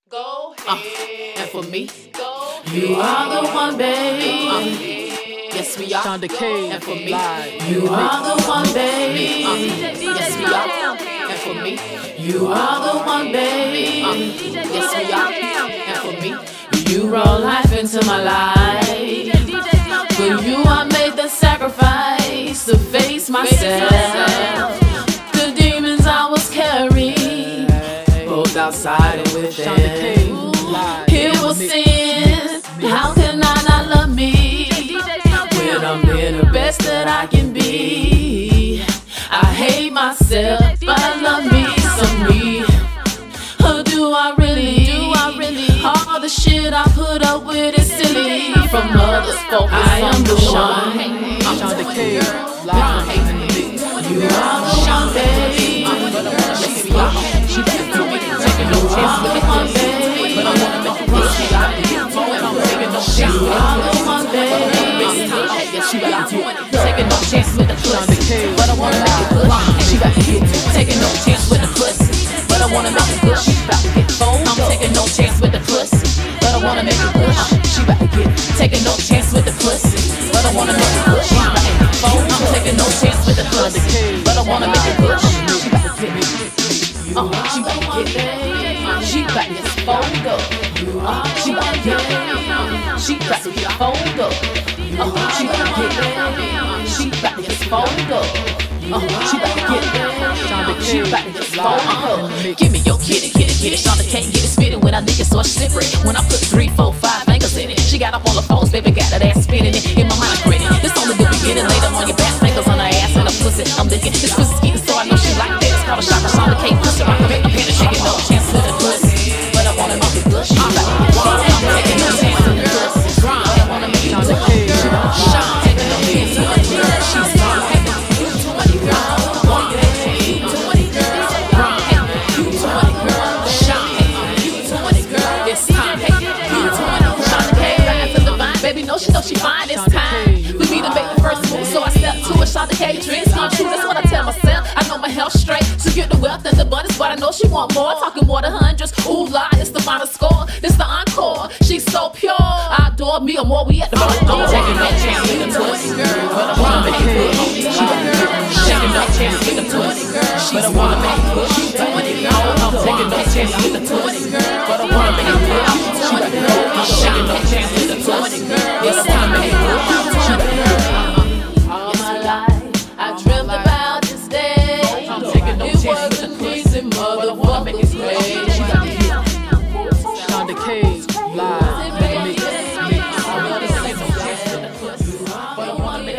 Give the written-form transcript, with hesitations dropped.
Go ahead. And for me, Go you are the one, babe. Yes, we are. Shonda K. And for me, You are the one, babe. yes, we are. And for me, You are the one, babe. yes, we are. And for me, You brought life into my life. For you, I made the sacrifice to face myself. The demons I was carrying, both outside and within. It was sin. How can I not love me when I'm being the best that I can be? I hate myself, but I love me some me. Or do I really? All the shit I put up with is silly. From others, focus I am the one. Shonda K. You are the one, baby. Yes, we are. She better do me. Taking no chance with the one, baby. But I wanna make it good. She got it. And I'm taking no chance. You are the one, baby. Yes, she better do it. Taking no chance with the pussy. But I wanna make it good. She got it. Taking no chance with the pussy. But I wanna make it good. She about to get phone. I'm taking no chance with the pussy. But I wanna make it good. She about to get. Taking no chance with the pussy. But I wanna make it good. She about to get phone. I'm taking no chance with the pussy. But I wanna make it good. She about to get me. She about to get. She about to get phoned up. She about to get. She about to get phoned up. She about to get. She about to get phoned up. She about to get. She about to get phoned up. Give me your kitty. Shonda can't get it spitting when I lick it so it's slippery. When I put 3, 4, 5 fingers in it, she got up on the phones, baby, got that ass spinning it. In my mind, grinning. This only the beginning. Later on your back fingers on her ass and her pussy. I'm licking this pussy skeeting, so I know she like that. It's called a shot of Shonda K. Pussy. I can make a penny, shaking no chance to the pussy. But I wanna make it good. She about to get phoned. I'm taking no chance to the pussy. But I wanna make it good. Shonda taking no chance to the pussy. She's fine. Too many girls. She know she fine this time. We be to make the first move, so I step to it. Shonda K, dreams come true, that's what I tell myself. I know my health straight to get the wealth and the abundance, but I know she want more. Talking more than hundreds. Ooh, lie, it's the final score. It's the encore. She's so pure. I adore me or more. We at the bottom. I'm taking no chance with the pussy, but I wanna make it good. She taking no chance with the pussy, but I wanna make it good. She I'm taking no chance with the pussy, but I wanna make it good. I'm taking no chance with the pussy. It's time to make it good. All my life, I dreamt about this day. I'm taking no chance with the easy motherfucking way. Shonda K. live. But I wanna make